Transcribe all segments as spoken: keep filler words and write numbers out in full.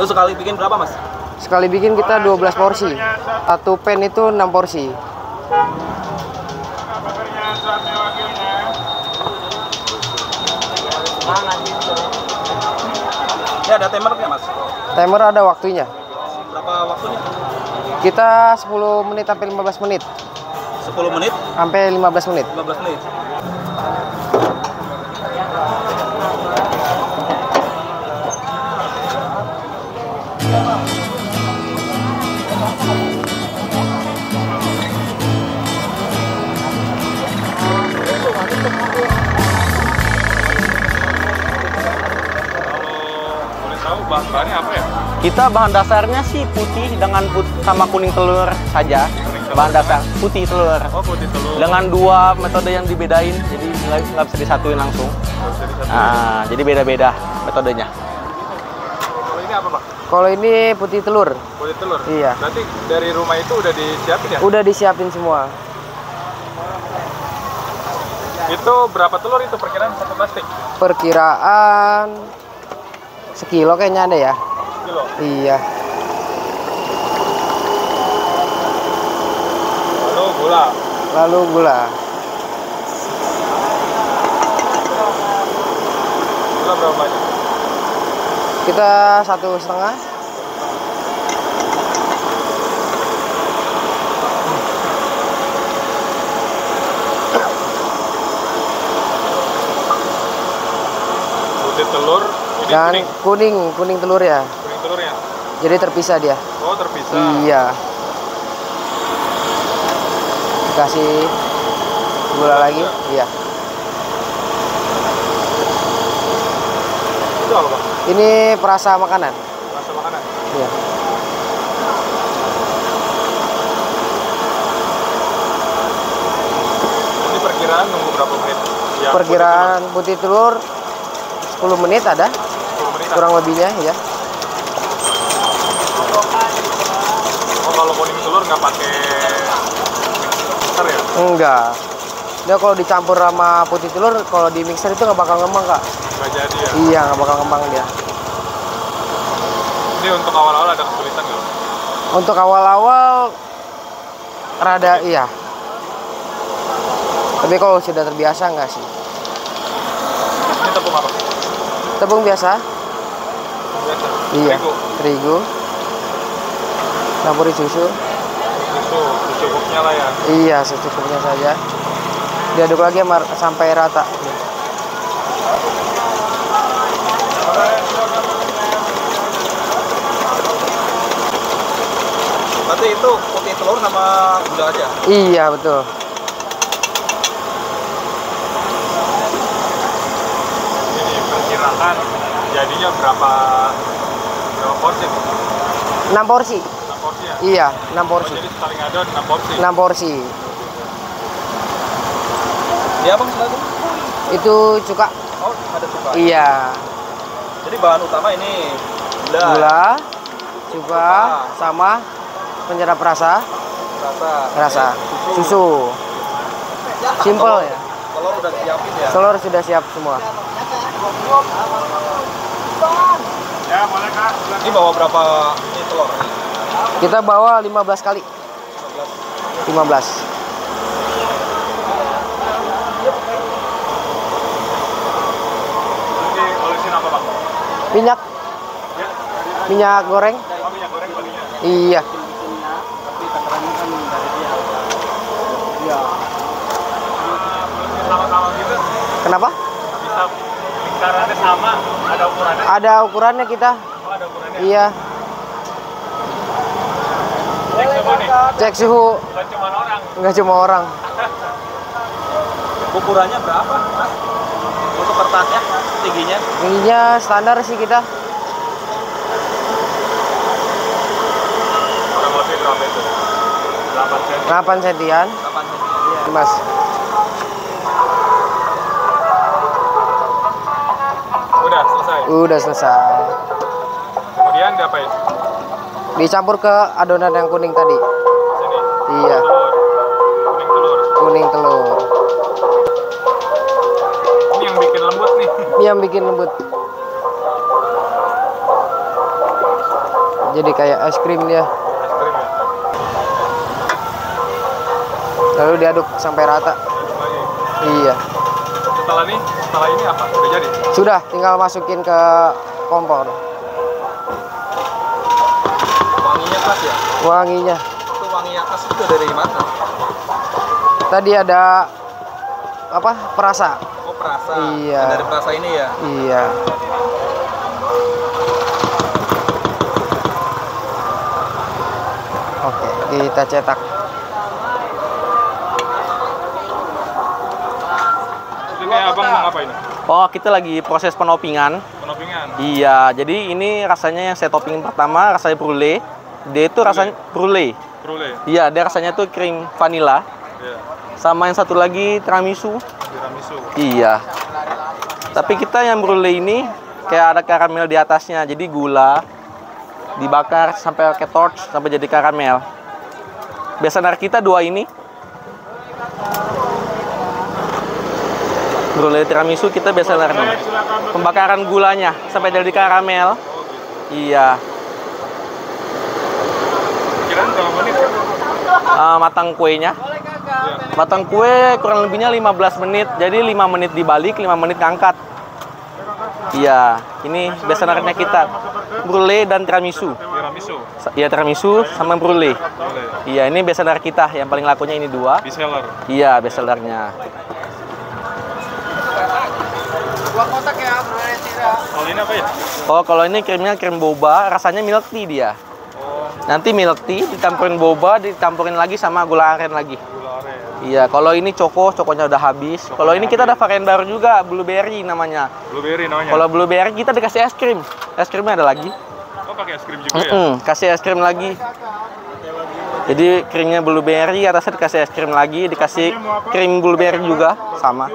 Terus sekali bikin berapa, Mas? Sekali bikin kita dua belas porsi. Satu pan itu enam porsi. Ya ada timer nggak, Mas? Timer ada waktunya. Berapa waktunya? Kita sepuluh menit sampai lima belas menit. sepuluh menit Sampai lima belas menit. lima belas menit. Bahan-bahannya apa ya? Kita bahan dasarnya sih putih dengan put sama kuning telur saja. Telur. Bahan dasar putih telur. Oh, putih telur. Dengan dua metode yang dibedain, jadi nggak nggak bisa disatuin langsung. Nah, jadi beda-beda metodenya. Kalau ini apa, Bang? Kalau ini putih telur. Putih telur? Iya. Berarti dari rumah itu udah disiapin ya? Udah disiapin semua. Itu berapa telur itu perkiraan satu plastik? Perkiraan sekilo kayaknya ada ya. Kilo? Iya. Lalu gula? Lalu gula. Gula berapa banyak? Kita satu setengah. Putih telur. Ini Dan kuning. kuning, kuning telur ya. Kuning telurnya? Jadi terpisah dia. Oh, terpisah. Iya. Dikasih gula lagi. Iya. Itu apa, Bang? Ini perasa makanan. Rasa makanan? Iya. Ini perkiraan nunggu berapa menit? Ya, Perkiraan putih telur sepuluh menit ada. sepuluh menit. Kurang lebihnya ya. Oh, kalau kuning telur nggak pakai mixer ya? Enggak. Dia kalau dicampur sama putih telur, kalau di mixer itu nggak bakal ngembang, Kak. Nggak jadi ya? Iya, nggak bakal ngembang dia. Ini untuk awal-awal ada kesulitan nggak? Untuk awal-awal rada iya. Tapi kalau sudah terbiasa enggak sih. Ini tepung apa? Tepung biasa. Biasa? Iya. Terigu? Terigu. Campuri susu. Susu, secukupnya lah ya? Iya, secukupnya saja. Diaduk lagi sampai rata. Berarti itu putih telur sama gula aja? Iya, betul. Ini perkirakan jadinya berapa berapa porsi? enam porsi. enam porsi ya? Iya, enam Oh, porsi. jadi sekali ngadon enam porsi? enam porsi. Dia apa sebenarnya? Itu cuka. Oh, ada cuka. Iya. Jadi bahan utama ini gula, Gula, cuka, sama penyedap rasa, rasa, rasa, susu. susu. Simple ya. Telur udah siapin ya? Telur sudah siap semua. Ya, boleh Kak. Ini bawa berapa ini telur? Kita bawa lima belas kali. lima belas. Ini olesin apa, Bang? Minyak, Ya? minyak goreng. Oh, minyak goreng balinya? Iya. Sama-sama gitu? Kenapa? Bisa lingkarannya sama? Ada ukurannya? Ada ukurannya kita. Oh, ada ukurannya? Iya. Cek suhu nih? Cek suhu. Bukan cuma orang? Nggak cuma orang. Ukurannya berapa, Mas? Untuk kertasnya, tingginya? Tingginya standar sih kita. Kurang lebih berapa itu? delapan senti. delapan sentian. delapan senti. Iya, Mas. Udah selesai? Udah selesai. Kemudian diapain? Dicampur ke adonan yang kuning tadi. Sini? Iya. Telur. Kuning telur. Kuning telur. Ini yang bikin lembut nih. Ini yang bikin lembut. jadi kayak es krim dia. Es krim ya. Lalu diaduk sampai rata. Lagi. Iya. Setelah ini, setelah ini apa? Udah jadi? Sudah, tinggal masukin ke kompor. Wanginya khas ya? Wanginya. Itu wangi yang khas itu dari mana? Tadi ada apa? Perasa. Oh, perasa. Iya. Yang dari perasa ini ya? Iya. Oke, kita cetak. Ini abang mau ngapain? Oh, kita lagi proses penopingan. Penopingan. Iya, jadi ini rasanya yang saya topping pertama rasanya brulee. Dia itu rasanya brulee. Brulee. Iya, dia rasanya tuh krim vanilla. Iya. Sama yang satu lagi tiramisu. Tiramisu. Iya. Tapi kita yang brulee ini kayak ada karamel di atasnya. Jadi gula dibakar sampai pakai torch sampai jadi karamel. Biasa dari kita dua ini. Brulee tiramisu kita biasa dari pembakaran gulanya sampai jadi karamel. Iya. Kirain berapa menit? Uh, matang kuenya. Matang kue kurang lebihnya lima belas menit. Jadi lima menit dibalik, lima menit ngangkat. Iya, ini besarannya kita. Brulee dan tiramisu. Tiramisu. Iya, tiramisu sama brulee. Brulee. Iya, ini bestseller kita. Yang paling lakunya ini dua. Bestseller. Iya, bestsellernya. Kalau ini apa ya? Oh, kalau ini krimnya krim boba, rasanya milk tea dia. Oh, Nanti milk tea ditampurin boba, ditampurin lagi sama gula aren lagi. gula aren. Iya, kalau ini coko, cokonya udah habis. Kalau ini kita ada varian baru juga, blueberry namanya. Blueberry namanya. Kalau blueberry kita dikasih es krim. Es krimnya ada lagi. Oh, pakai es krim juga ya? Mm-mm, kasih es krim lagi. Jadi krimnya blueberry, atasnya dikasih es krim lagi, dikasih krim blueberry juga, sama.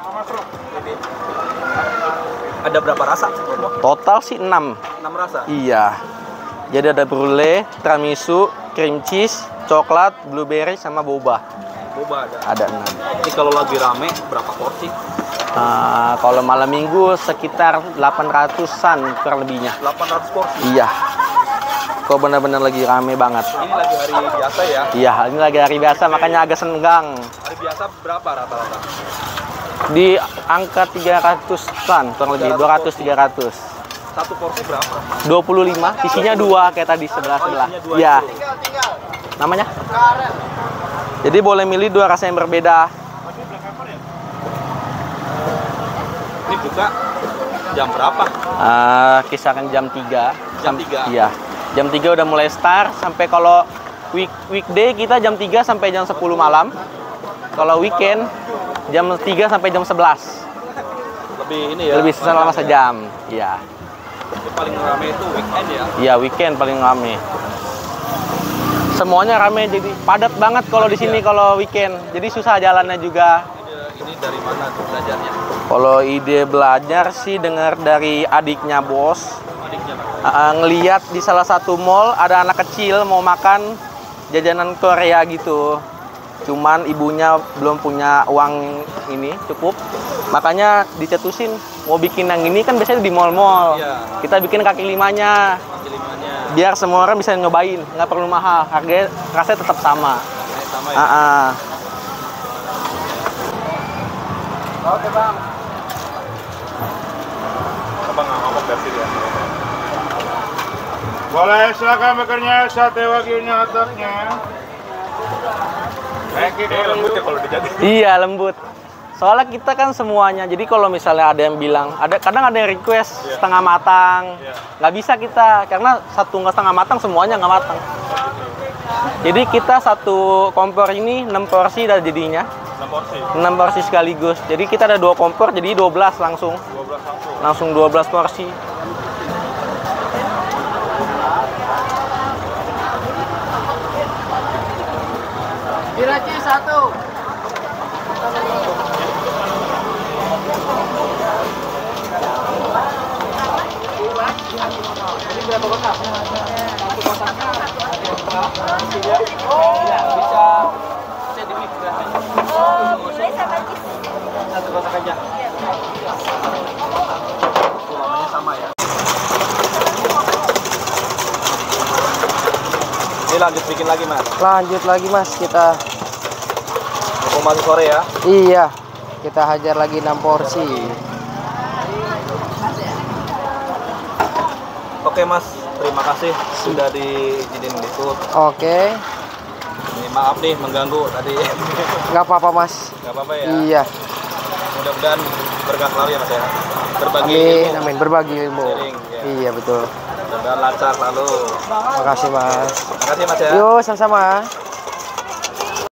Ada berapa rasa? Total sih enam. enam rasa? Iya. Jadi ada brulee, tiramisu, cream cheese, coklat, blueberry, sama boba. Boba ada. Ada enam. Ini kalau lagi rame berapa porsi? Uh, kalau malam minggu sekitar delapan ratusan kurang lebihnya. delapan ratus porsi? Iya. Kok benar-benar lagi rame banget. Ini lagi hari biasa ya? Iya, ini lagi hari biasa makanya agak senggang. Hari biasa berapa rata-rata? Di angka tiga ratusan kurang lebih, dua ratus tiga ratus. Satu porsi berapa? dua puluh lima, isinya dua kayak tadi sebelah-sebelah. isinya dua Iya. itu. Namanya? Jadi boleh milih dua rasa yang berbeda. Ini buka jam berapa? Uh, kisaran jam tiga. Jam tiga? Iya. Jam tiga udah mulai start sampai kalau week weekday kita jam tiga sampai jam sepuluh malam. Kalau weekend jam tiga sampai jam sebelas. Lebih ini ya? Lebih selama sejam. Iya. Yang paling rame itu weekend ya? Iya, weekend paling rame. Semuanya rame, jadi padat banget kalau di sini kalau weekend. Jadi susah jalannya juga. Ini, ini dari mana tuh belajarnya? Kalau ide belajar sih dengar dari adiknya bos. Adiknya Pak? Uh, ngeliat di salah satu mall ada anak kecil mau makan jajanan Korea gitu. Cuman ibunya belum punya uang ini cukup. Makanya dicetusin mau bikin yang ini kan biasanya di mall-mall. Iya. Kita bikin kaki limanya. Kaki limanya. Biar semua orang bisa nyobain, nggak perlu mahal. Harganya rasanya tetap sama. Ini sama ya? Ah, ah. Oke Bang. Abang nggak ngomong dari sini ya? Boleh silakan bekerja sate wagyunya otaknya. Kayaknya lembut ya kalau dijadi. Iya, lembut. Soalnya kita kan semuanya, jadi kalau misalnya ada yang bilang, ada kadang ada yang request Iya. setengah matang, Iya. nggak bisa kita, karena satu nggak setengah matang, semuanya nggak matang. Jadi kita satu kompor ini enam porsi dan jadinya, enam porsi. enam porsi sekaligus. Jadi kita ada dua kompor, jadi dua belas langsung, dua belas langsung. langsung dua belas porsi. Biraci satu. Ini berapa kotak? Satu kotaknya oh ya bisa bisa di mix rasanya. Oh, boleh sama cheese. Satu kotak aja. Namanya sama ya? lanjut bikin lagi mas. Lanjut lagi mas kita. Mumpung masih sore ya. Iya, kita hajar lagi enam porsi. Oke mas, terima kasih sudah diizinin ikut. Oke, Ini maaf nih mengganggu tadi. nggak apa-apa mas. Nggak apa-apa ya. Iya. Mudah-mudahan berkah selalu ya mas ya. Berbagi Amin, ilmu. amin. Berbagi ilmu. Sharing, ya. Iya betul. Mudah-mudahan lancar selalu. Makasih mas. Makasih mas ya. Yuk sama-sama.